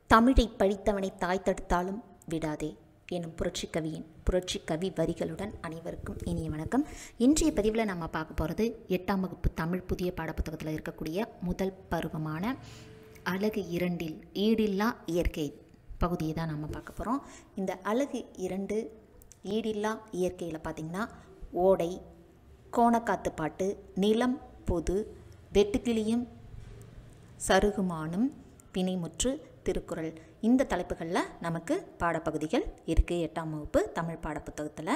தமிழை படித்தவனை தாய் தடுத்தாலும் விடாதே எனும் புரட்சி கவி வரிகளுடன் அனைவருக்கும் இனிய வணக்கம். இன்றைய பதிவில் நம்ம பார்க்க போகிறது 8ஆம் வகுப்பு தமிழ் புதிய பாடப்புத்தகத்தில் இருக்கக்கூடிய முதல் பருவமான அலகு 2 ஈடில்லா இயற்கை பகுதியை தான் நம்ம பார்க்க போகிறோம். இந்த அலகு 2 ஈடில்லா இயற்கையில் பார்த்திங்கன்னா ஓடை, கோணக்காத்து பாட்டு, நிலம் பொது, வெட்டுக்கிளியும் சருகுமானும், வினைமுற்று, திருக்குறள், இந்த தலைப்புகளில் நமக்கு பாடப்பகுதிகள் இருக்குது 8ஆம் வகுப்பு தமிழ் பாடப்புத்தகத்தில்.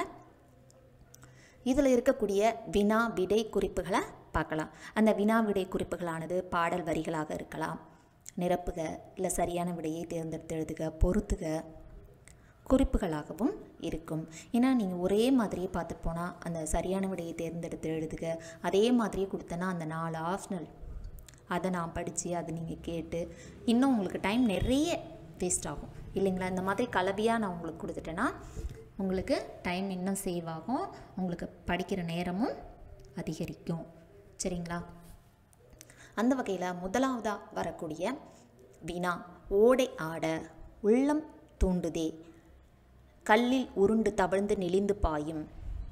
இதில் இருக்கக்கூடிய வினா விடை குறிப்புகளை பார்க்கலாம். அந்த வினா விடை குறிப்புகளானது பாடல் வரிகளாக இருக்கலாம், நிரப்புக, இல்லை சரியான விடையை தேர்ந்தெடுத்து எழுதுக, பொறுத்துக குறிப்புகளாகவும் இருக்கும். ஏன்னா நீங்கள் ஒரே மாதிரியே பார்த்துட்டு போனால் அந்த சரியான விடையை தேர்ந்தெடுத்து எழுதுக, அதே மாதிரியே கொடுத்தனா அந்த 4 ஆப்ஷனல் அதை நான் படித்து அதை நீங்கள் கேட்டு இன்னும் உங்களுக்கு டைம் நிறைய வேஸ்ட் ஆகும் இல்லைங்களா. இந்த மாதிரி கலவையாக நான் உங்களுக்கு கொடுத்துட்டேன்னா உங்களுக்கு டைம் இன்னும் சேவ் ஆகும், உங்களுக்கு படிக்கிற நேரமும் அதிகரிக்கும். சரிங்களா? அந்த வகையில் முதலாவதாக வரக்கூடிய வினா, ஓடை ஆட உள்ளம் தூண்டுதே, கல்லில் உருண்டு தவழ்ந்து நெளிந்து பாயும்.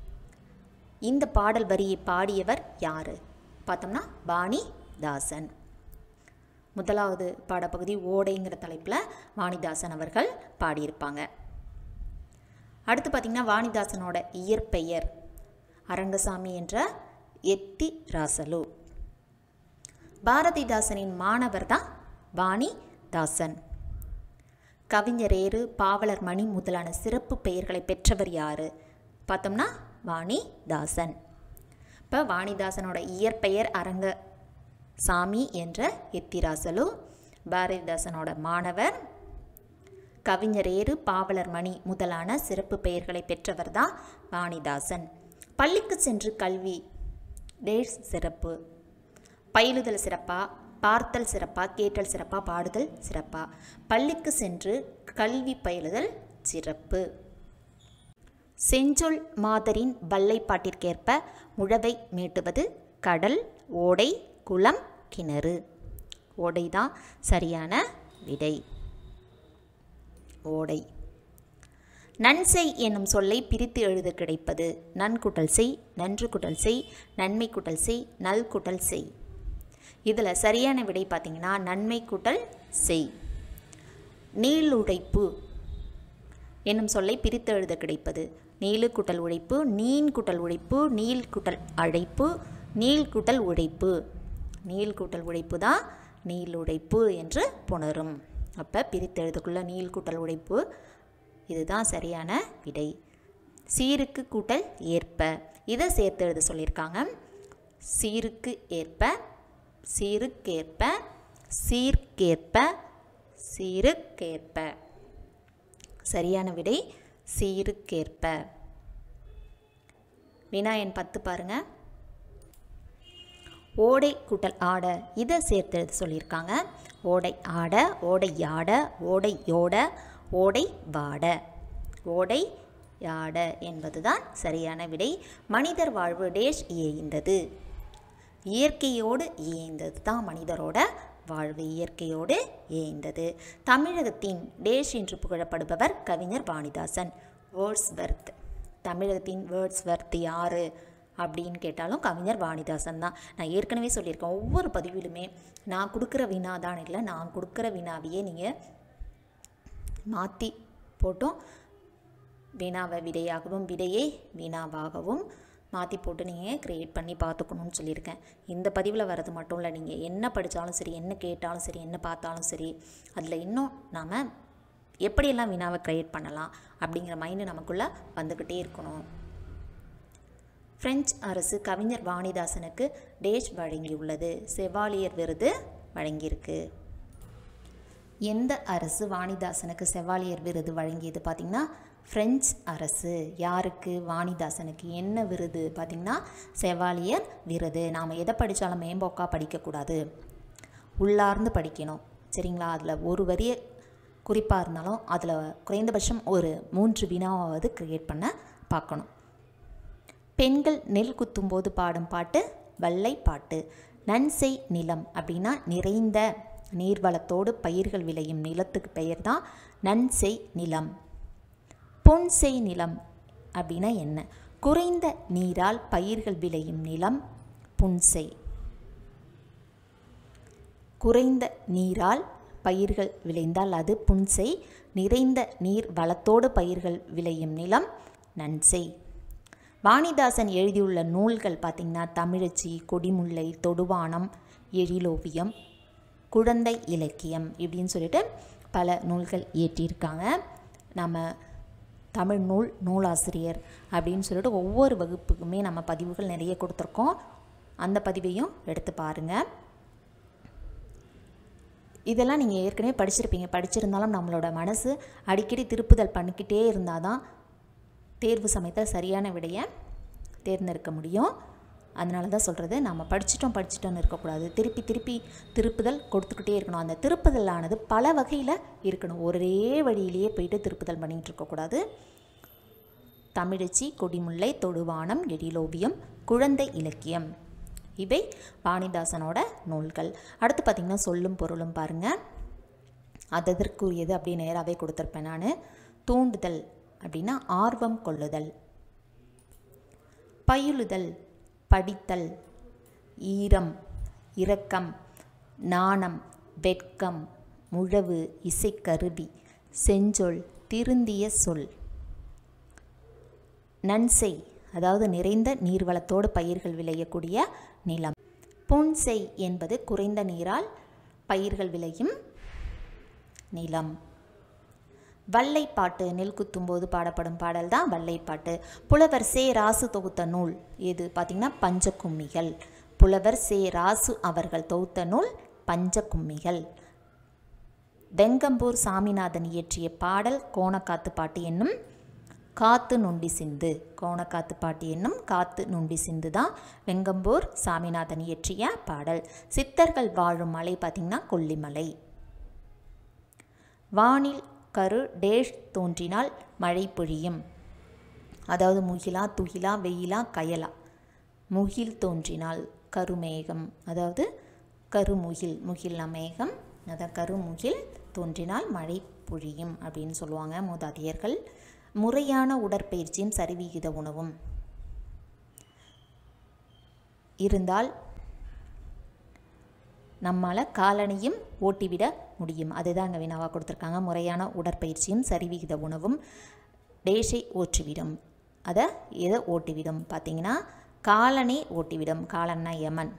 இந்த பாடல் வரியை பாடியவர் யார் பார்த்தோம்னா வாணிதாசன். முதலாவது பாடப்பகுதி ஓடைங்கிற தலைப்பில் வாணிதாசன் அவர்கள் பாடியிருப்பாங்க. அடுத்து பார்த்திங்கன்னா வாணிதாசனோட இயற்பெயர் அரங்கசாமி என்ற எத்திராசலு. பாரதிதாசனின் மாணவர் தான் வாணிதாசன். கவிஞரேறு, பாவலர் மணி முதலான சிறப்பு பெயர்களை பெற்றவர் யார் பார்த்தோம்னா வாணிதாசன். இப்போ வாணிதாசனோட இயற்பெயர் அரங்கசாமி என்ற எத்திராசலு. பாரதிதாசனோட மாணவர், கவிஞரேறு, பாவலர் மணி முதலான சிறப்பு பெயர்களை பெற்றவர் தான் வாணிதாசன். பள்ளிக்கு சென்று கல்வி டேஷ் சிறப்பு. பயிலுதல் சிறப்பா, பார்த்தல் சிறப்பா, கேட்டல் சிறப்பா, பாடுதல் சிறப்பா? பள்ளிக்கு சென்று கல்வி பயிலுதல் சிறப்பு. செஞ்சொல் மாதரின் வல்லைப்பாட்டிற்கேற்ப முழவை மீட்டுவது கடல், ஓடை, குளம், கிணறு. ஓடை தான் சரியான விடை. ஓடை. நன்செய் என்னும் சொல்லை பிரித்து எழுத கிடைப்பது நன்குட்டல் செய், நன்று குட்டல் செய், நன்மை குட்டல் செய், நல் குட்டல் செய். இதில் சரியான விடை பார்த்திங்கன்னா நன்மை கூட்டல் செய். நீளுடைப்பு என்னும் சொல்லை பிரித்து எழுத கிடைப்பது நீளு கூட்டல் உழைப்பு, நீன் கூட்டல் உழைப்பு, நீள் கூட்டல் அழைப்பு, நீள் கூட்டல் உழைப்பு. நீள் கூட்டல் உழைப்பு தான் நீளுடைப்பு என்று புணரும். அப்போ பிரித்து எழுதுக்குள்ள நீள் கூட்டல் உழைப்பு, இதுதான் சரியான விடை. சீருக்கு கூட்டல் ஏற்ப, இதை சேர்த்து எழுத சொல்லியிருக்காங்க. சீருக்கு ஏற்ப, சீருக்கேற்ப, சீர்கேற்ப, சீருக்கேற்ப. சரியான விடை சீருக்கேற்ப. வினா எண் 10 பாருங்க. ஓடை கூட்டல் ஆட, இதை சேர்த்து எழுத சொல்லியிருக்காங்க. ஓடை ஆட, ஓடை யாட, ஓடை யோட, ஓடை வாட. ஓடை யாட என்பதுதான் சரியான விடை. மனிதர் வாழ்வு டேஷ் இயைந்தது. இயற்கையோடு இயைந்தது தான் மனிதரோட வாழ்வு, இயற்கையோடு இயைந்தது. தமிழகத்தின் டேஷ் என்று புகழப்படுபவர் கவிஞர் வாணிதாசன், வேர்ட்ஸ்வர்த். தமிழகத்தின் வேர்ட்ஸ்வர்த் யார் அப்படின்னு கேட்டாலும் கவிஞர் வாணிதாசன் தான். நான் ஏற்கனவே சொல்லியிருக்கேன், ஒவ்வொரு பதிவிலுமே நான் கொடுக்குற வினா தான் இல்லை, நான் கொடுக்குற வினாவையே நீங்கள் மாற்றி போட்டும் வினாவை விடையாகவும் விடையே வினாவாகவும் மாற்றி போட்டு நீங்கள் க்ரியேட் பண்ணி பார்த்துக்கணும்னு சொல்லியிருக்கேன். இந்த பதிவில் வர்றது மட்டும் இல்லை, நீங்கள் என்ன படித்தாலும் சரி, என்ன கேட்டாலும் சரி, என்ன பார்த்தாலும் சரி, அதில் இன்னும் நாம் எப்படியெல்லாம் வினாவை க்ரியேட் பண்ணலாம் அப்படிங்கிற மைண்டு நமக்குள்ளே வந்துக்கிட்டே இருக்கணும். பிரெஞ்சு அரசு கவிஞர் வாணிதாசனுக்கு டேஷ் வழங்கியுள்ளது, செவாலியர் விருது வழங்கியிருக்கு. எந்த அரசு வாணிதாசனுக்கு செவாலியர் விருது வழங்கியது பார்த்திங்கன்னா பிரெஞ்சு அரசு. யாருக்கு? வாணிதாசனுக்கு. என்ன விருது பார்த்திங்கன்னா செவாலியர் விருது. நாம் எதை படித்தாலும் மேம்போக்காக படிக்கக்கூடாது, உள்ளார்ந்து படிக்கணும். சரிங்களா? அதில் ஒரு வரிய குறிப்பாக இருந்தாலும் அதில் குறைந்தபட்சம் ஒரு 3 வினாவாவது க்ரியேட் பண்ண பார்க்கணும். பெண்கள் நெல் குத்தும்போது பாடும் பாட்டு வல்லை பாட்டு. நன்செய் நிலம் அப்படின்னா நிறைந்த நீர்வளத்தோடு பயிர்கள் விளையும் நிலத்துக்கு பெயர் தான் நன்செய் நிலம். புன்செய் நிலம் அப்படின்னா என்ன? குறைந்த நீரால் பயிர்கள் விளையும் நிலம் புன்செய். குறைந்த நீரால் பயிர்கள் விளைந்தால் அது புன்செய். நிறைந்த நீர் வளத்தோடு பயிர்கள் விளையும் நிலம் நன்செய். வாணிதாசன் எழுதியுள்ள நூல்கள் பார்த்திங்கன்னா தமிழச்சி, கொடிமுல்லை, தொடுவானம், எழிலோவியம், குழந்தை இலக்கியம் இப்படின்னு சொல்லிட்டு பல நூல்கள் இயற்றியிருக்காங்க. நம்ம தமிழ் நூலாசிரியர் அப்படின்னு சொல்லிட்டு ஒவ்வொரு வகுப்புக்குமே நம்ம பதிவுகள் நிறைய கொடுத்துருக்கோம். அந்த பதிவையும் எடுத்து பாருங்கள். இதெல்லாம் நீங்கள் ஏற்கனவே படிச்சிருப்பீங்க. படிச்சிருந்தாலும் நம்மளோட மனசு அடிக்கடி திருப்புதல் பண்ணிக்கிட்டே இருந்தால் தான் தேர்வு சமயத்தில் சரியான விடையை தேர்ந்தெடுக்க முடியும். அதனால தான் சொல்கிறது, நம்ம படிச்சிட்டோன்னு இருக்கக்கூடாது. திருப்பி திருப்புதல் கொடுத்துக்கிட்டே இருக்கணும். அந்த திருப்புதலானது பல வகையில் இருக்கணும். ஒரே வழியிலேயே போயிட்டு திருப்புதல் பண்ணிகிட்டு இருக்கக்கூடாது. தமிழச்சி, கொடிமுல்லை, தொடுவானம், எழிலோவியம், குழந்தை இலக்கியம் இவை வாணிதாசனோட நூல்கள். அடுத்து பார்த்திங்கன்னா சொல்லும் பொருளும் பாருங்கள். அதற்குரியது அப்படி நேராகவே கொடுத்துருப்பேன் நான். தூண்டுதல் அப்படின்னா ஆர்வம் கொள்ளுதல். பயிலுதல் படித்தல். ஈரம் இரக்கம், நாணம் வெட்கம், முழவு இசைக்கருவி, செஞ்சொல் திருந்திய சொல். நன்செய் அதாவது நிறைந்த நீர்வளத்தோடு பயிர்கள் விளையக்கூடிய நிலம். புன்செய் என்பது குறைந்த நீரால் பயிர்கள் விளையும் நிலம். வல்லைப்பாட்டு நெல் குத்தும்போது பாடப்படும் பாடல் தான் வல்லைப்பாட்டு. புலவர் சே ராசு தொகுத்த நூல் எது பார்த்திங்கன்னா பஞ்சகும்மிகள். புலவர் சே ராசு அவர்கள் தொகுத்த நூல் பஞ்சகும்மிகள். வெங்கம்பூர் சாமிநாதன் இயற்றிய பாடல் கோணக்காத்து பாட்டு என்னும் காத்து நொண்டி சிந்து. கோணக்காத்து பாட்டு என்னும் காத்து நொண்டி சிந்து தான் வெங்கம்பூர் சாமிநாதன் இயற்றிய பாடல். சித்தர்கள் வாழும் மலை பார்த்திங்கன்னா கொல்லிமலை. வானில் கரு டேஷ் தோன்றினால் மழை பொழியும். அதாவது முகிலா, துகிலா, வெயிலா, கயலா. முகில் தோன்றினால் கருமேகம், அதாவது கருமுகில், முகில்னா மேகம், அதான் கருமுகில் தோன்றினால் மழை பொழியும் அப்படின்னு சொல்லுவாங்க மூதாதையர்கள். முறையான உடற்பயிற்சியும் சரிவிகித உணவும் இருந்தால் நம்மால் காலனையும் ஓட்டிவிட முடியும். அதுதான் அங்கே வினாவாக கொடுத்துருக்காங்க. முறையான உடற்பயிற்சியும் சரிவிகித உணவும் டேஷை ஓட்டிவிடும். அதை எதை ஓட்டிவிடும் பார்த்திங்கன்னா காலனை ஓட்டிவிடும். காலன்னா யமன்.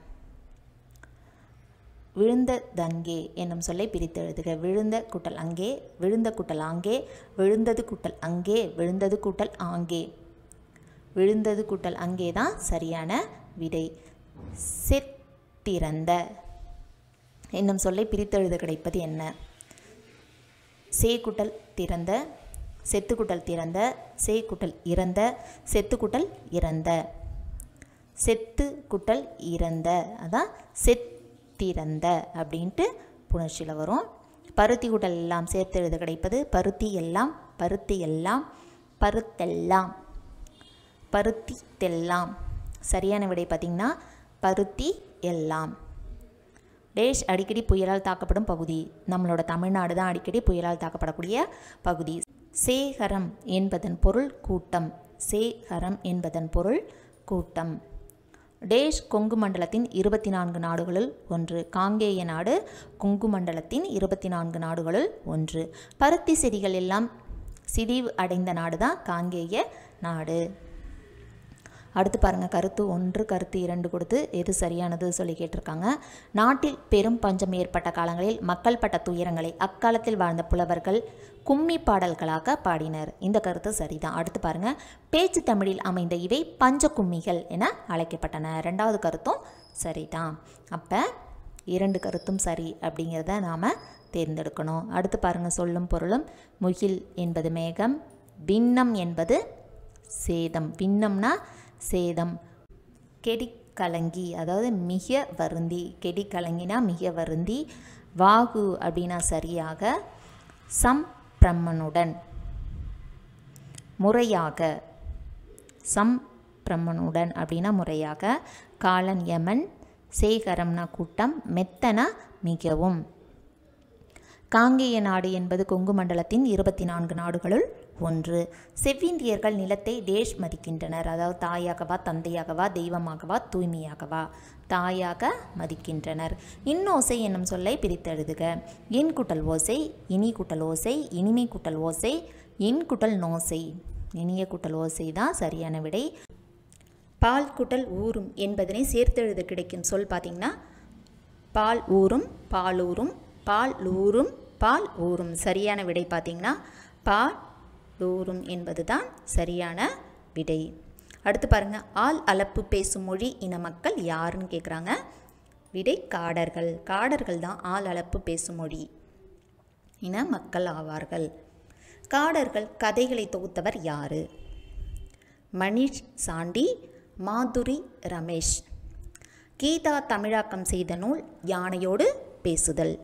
விழுந்ததங்கே என்னும் சொல்லை பிரித்து எழுதுக. விழுந்த கூட்டல் அங்கே, விழுந்த கூட்டல் ஆங்கே, விழுந்தது கூட்டல் அங்கே, விழுந்தது கூட்டல் ஆங்கே. விழுந்தது கூட்டல் அங்கே தான் சரியான விடை. செத்திறந்த என்னும் சொல்லை பிரித்து எழுத கிடைப்பது என்ன? சே கூட்டல் திறந்த, செத்து கூட்டல் திறந்த, சே கூட்டல் இறந்த, செத்து கூட்டல் இறந்த. செத்து கூட்டல் இறந்த அதான் செத்திறந்த அப்படின்ட்டு புணர்ச்சியில் வரும். பருத்தி கூட்டல் எல்லாம் சேர்த்து எழுத கிடைப்பது பருத்தி எல்லாம், பருத்தி எல்லாம், பருத்தெல்லாம், பருத்தி தெல்லாம். சரியான விடை பார்த்திங்கன்னா பருத்தி எல்லாம். டேஷ் அடிக்கடி புயலால் தாக்கப்படும் பகுதி. நம்மளோட தமிழ்நாடு தான் அடிக்கடி புயலால் தாக்கப்படக்கூடிய பகுதி. சேகரம் என்பதன் பொருள் கூட்டம். சேகரம் என்பதன் பொருள் கூட்டம். டேஷ் கொங்கு மண்டலத்தின் 24 நாடுகளுள் ஒன்று. காங்கேய நாடு கொங்கு மண்டலத்தின் 24 நாடுகளுள் ஒன்று. பருத்தி செடிகள் எல்லாம் சிதைவு அடைந்த நாடு தான் காங்கேய நாடு. அடுத்து பாருங்கள், கருத்து 1 கருத்து 2 கொடுத்து எது சரியானது சொல்லி கேட்டிருக்காங்க. நாட்டில் பெரும் பஞ்சம் ஏற்பட்ட காலங்களில் மக்கள் பட்ட துயரங்களை அக்காலத்தில் வாழ்ந்த புலவர்கள் கும்மி பாடல்களாக பாடினர். இந்த கருத்து சரிதான். அடுத்து பாருங்கள், பேச்சு தமிழில் அமைந்த இவை பஞ்ச கும்மிகள் என அழைக்கப்பட்டன. 2வது கருத்தும் சரிதான். அப்போ 2 கருத்தும் சரி அப்படிங்கிறத நாம் தேர்ந்தெடுக்கணும். அடுத்து பாருங்கள், சொல்லும் பொருளும். முகில் என்பது மேகம், பின்னம் என்பது சேதம். பின்னம்னா சேதம். கெடிக்கலங்கி அதாவது மிக வருந்தி. கெடிக்கலங்கினா மிக வருந்தி. வாகு அப்படின்னா சரியாக. சம்பிரமனுடன் முறையாக. சம்பிரமனுடன் அப்படின்னா முறையாக. காலன் யமன். சேகரம்னா கூட்டம். மெத்தனா மிகவும். காங்கேய நாடு என்பது கொங்கு மண்டலத்தின் 24 நாடுகளுள் ஒன்று. செவ்விந்தியர்கள் நிலத்தை டேஷ் மதிக்கின்றனர். அதாவது தாயாகவா, தந்தையாகவா, தெய்வமாகவா, தூய்மையாகவா? தாயாக மதிக்கின்றனர். இன்னோசை என்னும் சொல்லை பிரித்தெழுதுக. இன் குட்டல் ஓசை, இனி குட்டல் ஓசை, இனிமை குட்டல் ஓசை, இன் குட்டல் நோசை. இனிய குட்டல் ஓசை தான் சரியான விடை. பால் குட்டல் ஊரும் என்பதனை சேர்த்தெழுத கிடைக்கும் சொல் பார்த்திங்கன்னா பால் ஊரும், பாலூரும், பால் ஊரும், பால் ஊரும். சரியான விடை பார்த்திங்கன்னா பால் ஊரும் என்பது தான் சரியான விடை. அடுத்து பாருங்கள், ஆள் அளப்பு பேசும் மொழி இன மக்கள் யாருன்னு கேட்குறாங்க. விடை காடர்கள். காடர்கள் தான் ஆள் அளப்பு பேசும் மொழி இன மக்கள் ஆவார்கள். காடர்கள் கதைகளை தொகுத்தவர் யார்? மணிஷ் சாண்டி, மாதுரி ரமேஷ். கீதா தமிழாக்கம் செய்த நூல் யானையோடு பேசுதல்.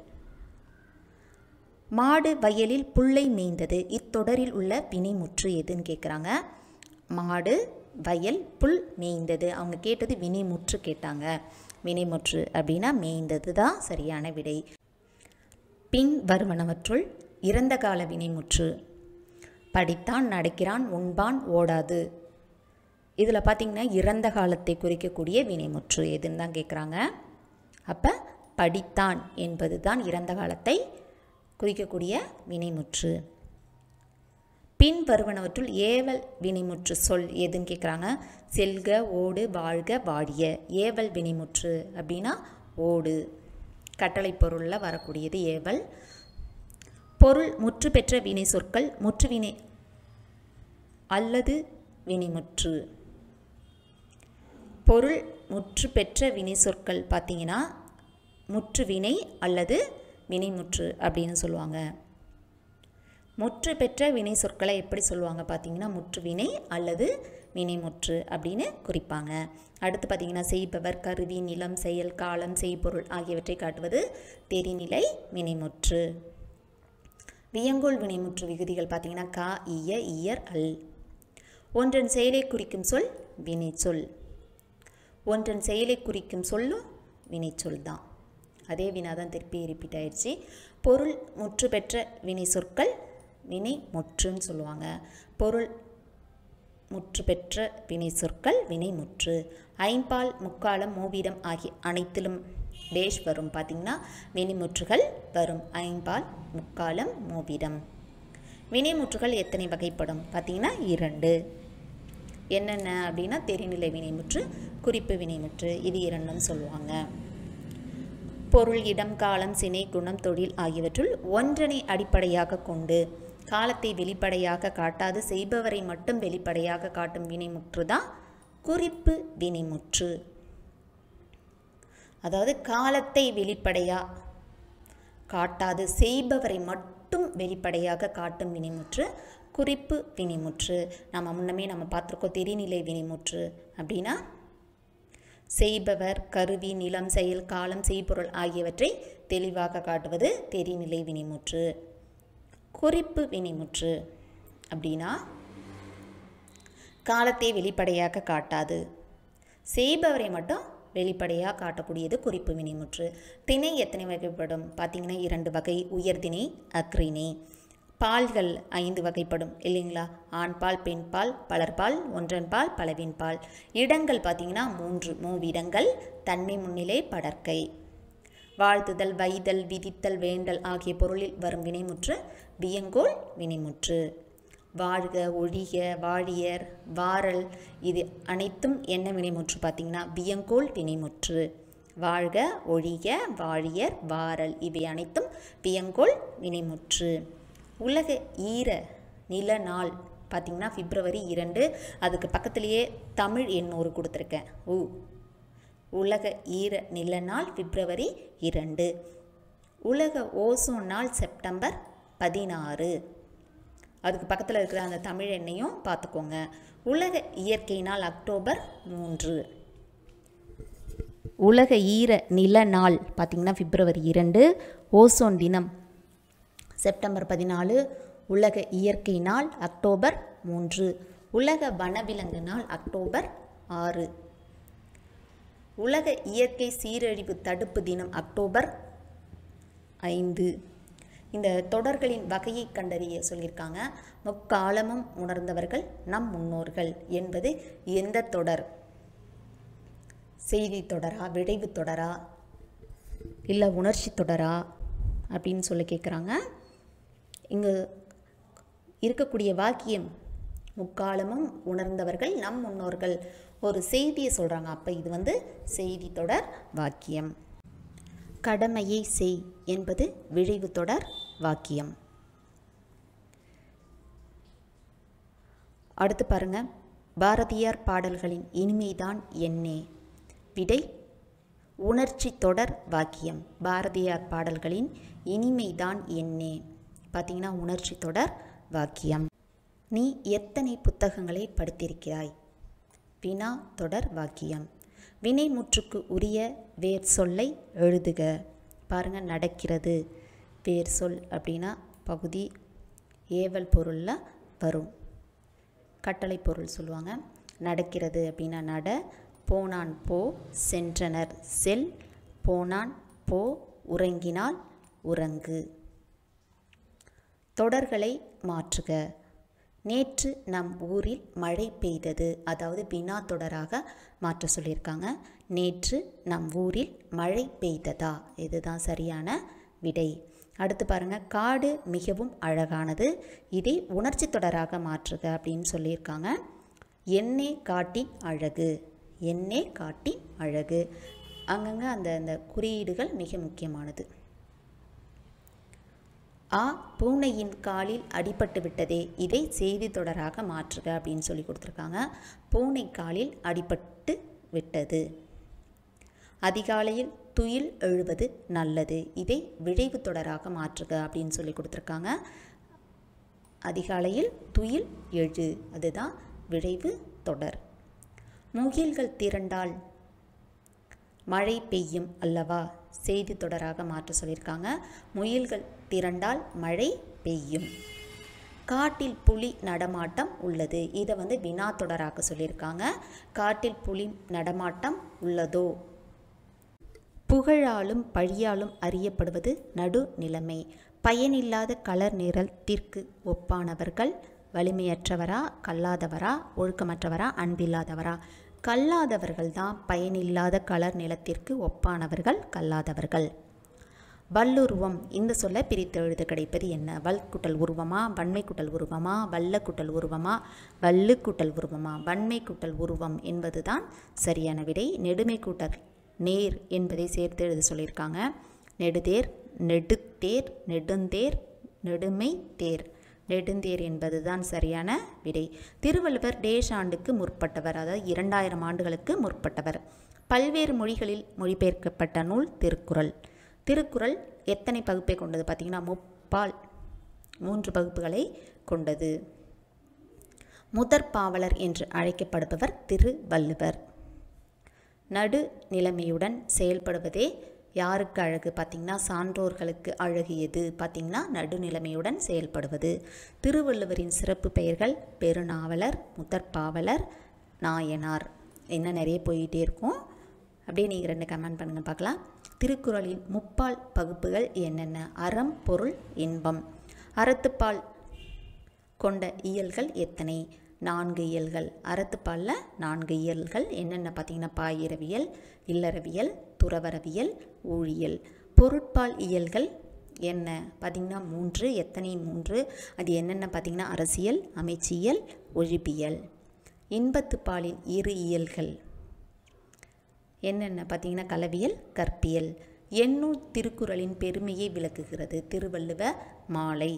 மாடு வயலில் புல்லை மேய்ந்தது. இத்தொடரில் உள்ள வினைமுற்று எதுன்னு கேட்குறாங்க. மாடு வயல் புல் மேய்ந்தது. அவங்க கேட்டது வினைமுற்று கேட்டாங்க. வினைமுற்று அப்படின்னா மேய்ந்தது தான் சரியான விடை. பின் வருவனவற்றுள் இறந்த கால வினைமுற்று. படித்தான், நடக்கிறான், உண்பான், ஓடாது. இதில் பார்த்திங்கன்னா இறந்த காலத்தை குறிக்கக்கூடிய வினைமுற்று எதுன்னு தான் கேட்குறாங்க. அப்போ படித்தான் என்பது தான் இறந்த காலத்தை குறிக்கக்கூடிய வினைமுற்று. பின் வருவனவற்றுள் ஏவல் வினைமுற்று சொல் எதுன்னு கேட்குறாங்க. செல்க, ஓடு, வாழ்க, வாழிய. ஏவல் வினைமுற்று அப்படின்னா ஓடு. கட்டளை பொருளில் வரக்கூடியது ஏவல். பொருள் முற்று பெற்ற வினை சொற்கள் முற்றுவினை அல்லது வினைமுற்று. பொருள் முற்று பெற்ற வினை சொற்கள் பார்த்திங்கன்னா முற்றுவினை அல்லது வினைமுற்று அப்படின்னு சொல்லுவாங்க. முற்று பெற்ற வினை சொற்களை எப்படி சொல்லுவாங்க பார்த்திங்கன்னா முற்றுவினை அல்லது வினைமுற்று அப்படின்னு குறிப்பாங்க. அடுத்து பார்த்திங்கன்னா செய்பவர், கருவி, நிலம், செயல், காலம், செய்பொருள் ஆகியவற்றை காட்டுவது தெரிநிலை வினைமுற்று. வியங்கோல் வினைமுற்று விகுதிகள் பார்த்திங்கன்னா கா, இய, இயர், அல். ஒன்றன் செயலை குறிக்கும் சொல் வினைச்சொல். ஒன்றன் செயலை குறிக்கும் சொல்லும் வினைச்சொல் தான். அதே வினாதான் திருப்பி ரிப்பீட் ஆயிடுச்சு. பொருள் முற்று பெற்ற வினை சொற்கள் வினை முற்றுன்னு சொல்லுவாங்க. பொருள் முற்று பெற்ற வினை சொற்கள் வினை முற்று. ஐம்பால், முக்காலம், மூவிடம் ஆகிய அனைத்திலும் டேஷ் வரும் பார்த்திங்கன்னா வினைமுற்றுகள் வரும். ஐம்பால், முக்காலம், மூவிடம். வினைமுற்றுகள் எத்தனை வகைப்படும் பார்த்திங்கன்னா 2. என்னென்ன அப்படின்னா தெரிநிலை வினைமுற்று, குறிப்பு வினைமுற்று. இது 2ன்னு சொல்லுவாங்க. பொருள், இடம், காலம், சினை, குணம், தொழில் ஆகியவற்றுள் ஒன்றனை அடிப்படையாக கொண்டு காலத்தை வெளிப்படையாக காட்டாது செய்பவரை மட்டும் வெளிப்படையாக காட்டும் வினைமுற்று தான் குறிப்பு வினைமுற்று. அதாவது காலத்தை வெளிப்படையாக காட்டாது செய்பவரை மட்டும் வெளிப்படையாக காட்டும் வினைமுற்று குறிப்பு வினைமுற்று. நம்ம பார்த்துருக்கோம் தெரிநிலை வினைமுற்று அப்படின்னா செய்பவர், கருவி, நிலம், செயல், காலம், செய்பொருள் ஆகியவற்றை தெளிவாக காட்டுவது தெரிநிலை வினைமுற்று. குறிப்பு வினைமுற்று அப்படின்னா காலத்தை வெளிப்படையாக காட்டாது செய்பவரை மட்டும் வெளிப்படையாக காட்டக்கூடியது குறிப்பு வினைமுற்று. திணை எத்தனை வகைப்படும் பார்த்திங்கன்னா 2 வகை. உயர்திணை, அக்ரிணை. பால்கள் 5 வகைப்படும் இல்லைங்களா. ஆண்பால், பெண்பால், பலர்பால், ஒன்றன்பால், பலவின்பால். இடங்கள் பார்த்திங்கன்னா 3. மூவிடங்கள், தன்மை, முன்னிலை, படர்க்கை. வாழ்த்துதல், வைதல், விதித்தல், வேண்டல் ஆகிய பொருளில் வரும் வினைமுற்று வியங்கோல் வினைமுற்று. வாழ்க, ஒழிக, வாழியர், வாரல் இது அனைத்தும் என்ன வினைமுற்று பார்த்திங்கன்னா வியங்கோல் வினைமுற்று. வாழ்க, ஒழிக, வாழியர், வாரல் இவை அனைத்தும் வியங்கோல் வினைமுற்று. உலக ஈர நில நாள் பார்த்திங்கன்னா பிப்ரவரி 2. அதுக்கு பக்கத்துலேயே தமிழ் எண்ணூறு கொடுத்துருக்கேன். உலக ஈர நில நாள் பிப்ரவரி 2. உலக ஓசோன் நாள் செப்டம்பர் 16. அதுக்கு பக்கத்தில் இருக்கிற அந்த தமிழ் எண்ணையும் பார்த்துக்கோங்க. உலக இயற்கை நாள் அக்டோபர் 3. உலக ஈர நில நாள் பார்த்திங்கன்னா பிப்ரவரி 2. ஓசோன் தினம் செப்டம்பர் 14. உலக இயற்கை நாள் அக்டோபர் 3. உலக வனவிலங்கு நாள் அக்டோபர் 6. உலக இயற்கை சீரழிவு தடுப்பு தினம் அக்டோபர் 5. இந்த தொடர்களின் வகையை கண்டறிய சொல்லியிருக்காங்க. முக்காலமும் உணர்ந்தவர்கள் நம் முன்னோர்கள் என்பது எந்த தொடர்? செய்தி தொடரா, விளைவு தொடரா, இல்லை உணர்ச்சி தொடரா அப்படின்னு சொல்லி கேட்குறாங்க. இங்கே இருக்கக்கூடிய வாக்கியம் முக்காலமும் உணர்ந்தவர்கள் நம் முன்னோர்கள் ஒரு செய்தியை சொல்கிறாங்க. அப்போ இது செய்தி தொடர் வாக்கியம். கடமையை செய் என்பது விளைவு தொடர் வாக்கியம். அடுத்து பாருங்க, பாரதியார் பாடல்களின் இனிமைதான் என்னே? விடை உணர்ச்சி தொடர் வாக்கியம். பாரதியார் பாடல்களின் இனிமைதான் என்னே பார்த்தீங்கன்னா உணர்ச்சி தொடர் வாக்கியம். நீ எத்தனை புத்தகங்களை படித்திருக்கிறாய்? வினா தொடர் வாக்கியம். வினைமுற்றுக்கு உரிய வேர் சொல்லை எழுதுக. பாருங்கள், நடக்கிறது வேர் சொல் அப்படின்னா பகுதி ஏவல் பொருளில் வரும். கட்டளை பொருள் சொல்லுவாங்க. நடக்கிறது அப்படின்னா நட, போனான் போ, சென்றனர் செல், போனான் போ, உறங்கினால் உறங்கு. தொடர்களை மாற்றுக. நேற்று நம் ஊரில் மழை பெய்தது. அதாவது வினா தொடராக மாற்ற சொல்லியிருக்காங்க. நேற்று நம் ஊரில் மழை பெய்ததா? இதுதான் சரியான விடை. அடுத்து பாருங்கள், காடு மிகவும் அழகானது. இதை உணர்ச்சி தொடராக மாற்றுக அப்படின்னு சொல்லியிருக்காங்க. எண்ணே காட்டின் அழகு. எண்ணே காட்டின் அழகு. அங்கங்கே அந்த குறியீடுகள் மிக முக்கியமானது. ஆ, பூனையின் காலில் அடிபட்டு விட்டதே. இதை செய்தி தொடராக மாற்றுக அப்படின்னு சொல்லி கொடுத்துருக்காங்க. பூனை காலில் அடிபட்டு விட்டது. அதிகாலையில் துயில் எழுவது நல்லது. இதை விளைவு தொடராக மாற்றுக அப்படின்னு சொல்லி கொடுத்துருக்காங்க. அதிகாலையில் துயில் எழு, அதுதான் விளைவு தொடர். முகில்கள் திரண்டால் மழை பெய்யும் அல்லவா? செய்தி தொடராக மாற்ற சொல்லியிருக்காங்க. முயல்கள் திரண்டால் மழை பெய்யும். காட்டில் புலி நடமாட்டம் உள்ளது. இதை வினா தொடராக சொல்லியிருக்காங்க. காட்டில் புலி நடமாட்டம் உள்ளதோ? புகழாலும் பழியாலும் அறியப்படுவது நடுநிலைமை. பயனில்லாத கலர் நிறத்திற்கு ஒப்பானவர்கள் வலிமையற்றவரா, கல்லாதவரா, ஒழுக்கமற்றவரா, அன்பில்லாதவரா? கல்லாதவர்கள் தான் பயனில்லாத கலர் நிலத்திற்கு ஒப்பானவர்கள் கல்லாதவர்கள். வல்லுருவம் இந்த சொல்ல பிரித்து எழுத கிடைப்பது என்ன? வல்குட்டல் உருவமா, வன்மை குட்டல் உருவமா, வல்ல குட்டல் உருவமா, வல்லு குட்டல் உருவமா? வன்மை குட்டல் உருவம் என்பதுதான் சரியான விடை. நெடுமை கூட்டல் நேர் என்பதை சேர்த்து எழுத சொல்லியிருக்காங்க. நெடுதேர், நெடுத்தேர், நெடுந்தேர், நெடுமை தேர். நெடுந்தேர் என்பதுதான் சரியான விடை. திருவள்ளுவர் டேஷ் ஆண்டுக்கு முற்பட்டவர், அதாவது 2000 ஆண்டுகளுக்கு முற்பட்டவர். பல்வேறு மொழிகளில் மொழிபெயர்க்கப்பட்ட நூல் திருக்குறள். திருக்குறள் எத்தனை பகுப்பை கொண்டது? பார்த்திங்கன்னா முப்பால் 3 பகுப்புகளை கொண்டது. முதற் பாவலர் என்று அழைக்கப்படுபவர் திருவள்ளுவர். நடுநிலைமையுடன் செயல்படுவதே யாருக்கு அழகு? பார்த்திங்கன்னா சான்றோர்களுக்கு அழகியது. பார்த்திங்கன்னா நடுநிலைமையுடன் செயல்படுவது. திருவள்ளுவரின் சிறப்பு பெயர்கள் பெருநாவலர், முதற்பாவலர், நாயனார். என்ன நிறைய போயிட்டே இருக்கும். அப்படியே நீங்கள் 2 கமெண்ட் பண்ணுங்கள் பார்க்கலாம். திருக்குறளின் முப்பால் பகுப்புகள் என்னென்ன? அறம், பொருள், இன்பம். அறத்துப்பால் கொண்ட இயல்கள் எத்தனை? 4 இயல்கள். அறத்துப்பாலில் 4 இயல்கள் என்னென்ன பார்த்திங்கன்னா பாயிரவியல், இல்லறவியல், துறவரவியல், ஊழியல். பொருட்பால் இயல்கள் என்ன? பார்த்திங்கன்னா 3. எத்தனை? 3. அது என்னென்ன பார்த்திங்கன்னா அரசியல், அமைச்சியல், ஒழிப்பியல். இன்பத்துப்பாலின் 2 இயல்கள் என்னென்ன பார்த்திங்கன்னா களவியல், கற்பியல். எண்ணூல் திருக்குறளின் பெருமையை விளக்குகிறது. திருவள்ளுவ மாலை.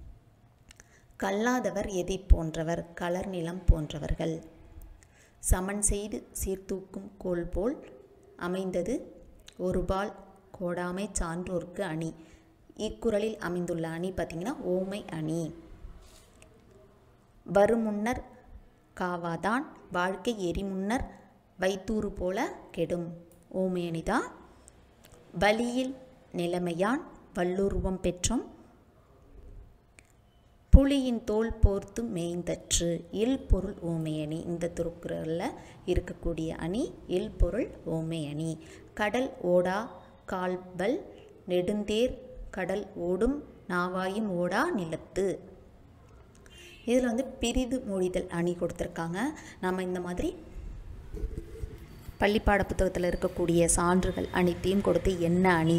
கல்லாதவர் எதை போன்றவர்? கலர் நிலம் போன்றவர்கள். சமன் செய்து சீர்தூக்கும் கோல் போல் அமைந்தது ஒருபால் கோடாமை சான்றோர்க்கு அணி. இக்குறளில் அமைந்துள்ள அணி பார்த்திங்கன்னா ஓமை அணி. வருமுன்னர் காவாதான் வாழ்க்கை எரிமுன்னர் வைத்தூறு போல கெடும். ஓமை அணிதான். வலியில் நிலைமையான் வல்லுருவம் பெற்றும் புலியின் தோல் போர்த்து மேய்ந்தற்று. இல் பொருள் ஓமை அணி. இந்த திருக்குறளில் இருக்கக்கூடிய அணி இல் பொருள் ஓமை அணி. கடல் ஓடா கால்வல் நெடுந்தேர் கடல் ஓடும் நாவாயும் ஓடா நிலத்து. இதில் வந்து பிரிது மொழிதல் அணி கொடுத்துருக்காங்க. நம்ம இந்த மாதிரி பள்ளிப்பாட புத்தகத்தில் இருக்கக்கூடிய சான்றுகள் அனைத்தையும் கொடுத்து என்ன அணி,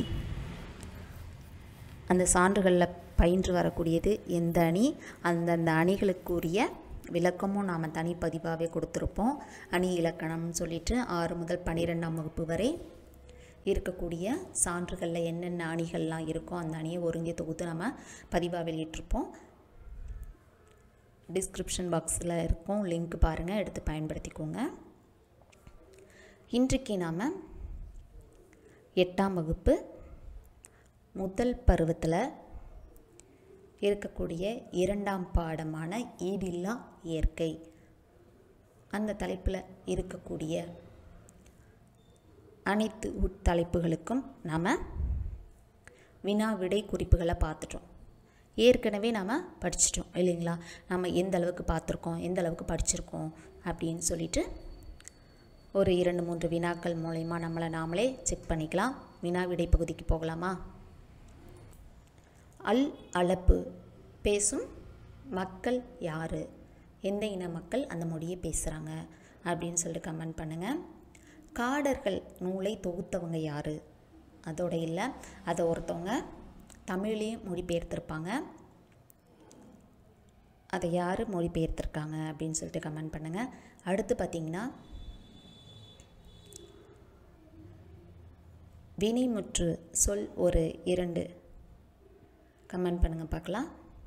அந்த சான்றுகளில் பயின்று வரக்கூடியது எந்த அணி, அந்தந்த அணிகளுக்குரிய விளக்கமும் நாம் தனிப்பதிவாகவே கொடுத்துருப்போம். அணி இலக்கணம்னு சொல்லிட்டு 6 முதல் 12ஆம் வகுப்பு வரை இருக்கக்கூடிய சான்றுகளில் என்னென்ன அணிகள்லாம் இருக்கோ அந்த அணியை ஒருங்கே தொகுத்து நம்ம பதிவாக வெளியிட்டிருப்போம். டிஸ்கிரிப்ஷன் பாக்ஸில் இருக்கும், லிங்க் பாருங்கள், எடுத்து பயன்படுத்திக்கோங்க. இன்றைக்கு நாம் 8ஆம் வகுப்பு முதல் பருவத்தில் இருக்கக்கூடிய 2ஆம் பாடமான ஈடில்லா இயற்கை அந்த தலைப்பில் இருக்கக்கூடிய அனைத்து உட்தலைப்புகளுக்கும் நாம் வினா விடை குறிப்புகளை பார்த்துட்டோம். ஏற்கனவே நாம் படிச்சிட்டோம் இல்லைங்களா? நம்ம எந்த அளவுக்கு பார்த்துருக்கோம், எந்த அளவுக்கு படிச்சிருக்கோம் அப்படின்னு சொல்லிட்டு ஒரு 2-3 வினாக்கள் மூலமா நம்மளை நாமளே செக் பண்ணிக்கலாம். வினா விடை பகுதிக்கு போகலாமா? அளப்பு பேசும் மக்கள் யார், எந்த இன மக்கள் அந்த மொழியை பேசுகிறாங்க அப்படின்னு சொல்லிட்டு கமெண்ட் பண்ணுங்கள். காடர்கள் நூலை தொகுத்தவங்க யார், அதோட இல்லை, அதை ஒருத்தவங்க தமிழ்லேயும் மொழிபெயர்த்திருப்பாங்க, அதை யார் மொழிபெயர்த்திருக்காங்க அப்படின்னு சொல்லிட்டு கமெண்ட் பண்ணுங்கள். அடுத்து பார்த்திங்கன்னா வினைமுற்று சொல் ஒரு 2 கமெண்ட் பண்ணுங்கள் பார்க்கலாம்.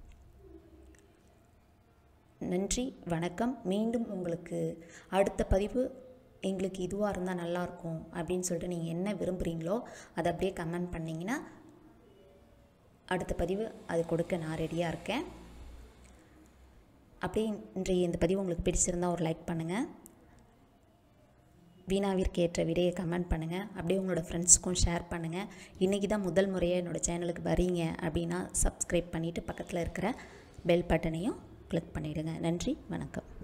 நன்றி, வணக்கம். மீண்டும் உங்களுக்கு அடுத்த பதிவு எங்களுக்கு இதுவாக இருந்தால் நல்லாயிருக்கும் அப்படின்னு சொல்லிட்டு நீங்கள் என்ன விரும்புகிறீங்களோ அதை அப்படியே கமெண்ட் பண்ணிங்கன்னா அடுத்த பதிவு அது கொடுக்க நான் ரெடியாக இருக்கேன். அப்படியே இன்றைய இந்த பதிவு உங்களுக்கு பிடிச்சிருந்தால் ஒரு லைக் பண்ணுங்கள். வீணாவிற்கு ஏற்ற விடையை கமெண்ட் பண்ணுங்கள். அப்படியே உங்களோட ஃப்ரெண்ட்ஸுக்கும் ஷேர் பண்ணுங்கள். இன்றைக்கி தான் முதல் முறையாக என்னோடய சேனலுக்கு வரீங்க அப்படின்னா சப்ஸ்கிரைப் பண்ணிவிட்டு பக்கத்தில் இருக்கிற பெல் பட்டனையும் கிளிக் பண்ணிவிடுங்க. நன்றி, வணக்கம்.